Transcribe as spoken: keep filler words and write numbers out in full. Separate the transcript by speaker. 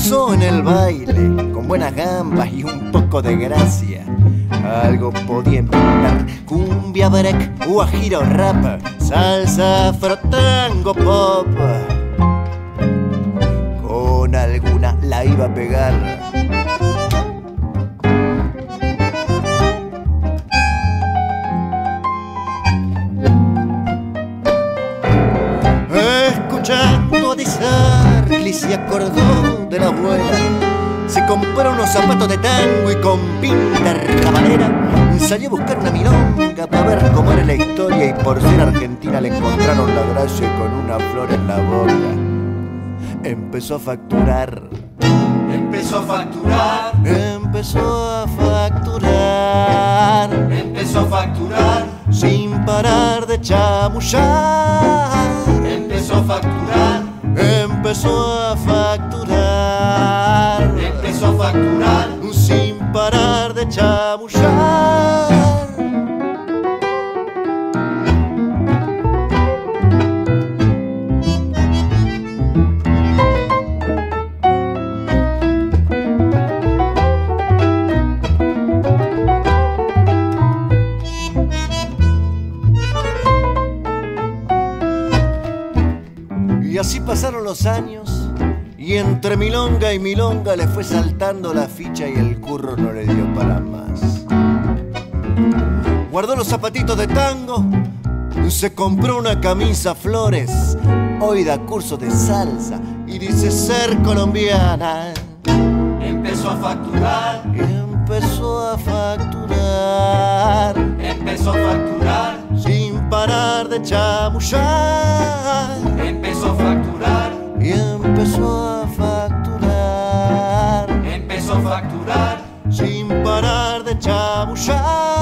Speaker 1: empezó en el baile, con buenas gambas y un poco de gracia. Algo podía inventar: cumbia, break, guajiro, rap, salsa, afrotango, pop. Con alguna la iba a pegar. Escuchando a Disarli se acordó de la abuela. Se compró unos zapatos de tango y con pinta rabanera salió a buscar una milonga para ver cómo era la historia, y por ser argentina le encontraron la gracia con una flor en la boca. Empezó a facturar,
Speaker 2: empezó a facturar,
Speaker 1: empezó a facturar,
Speaker 2: empezó a facturar,
Speaker 1: sin parar de chamullar.
Speaker 2: empezó a facturar,
Speaker 1: Empezó a facturar,
Speaker 2: empezó a facturar,
Speaker 1: sin parar de chamullar. Y así pasaron los años, y entre milonga y milonga le fue saltando la ficha y el curro no le dio para más. Guardó los zapatitos de tango, se compró una camisa flores, hoy da curso de salsa y dice ser colombiana.
Speaker 2: empezó a facturar,
Speaker 1: Y empezó a facturar,
Speaker 2: empezó a facturar,
Speaker 1: sin parar de chamullar.
Speaker 2: empezó a facturar,
Speaker 1: Y empezó a facturar,
Speaker 2: empezó a facturar,
Speaker 1: sin parar de chamullar.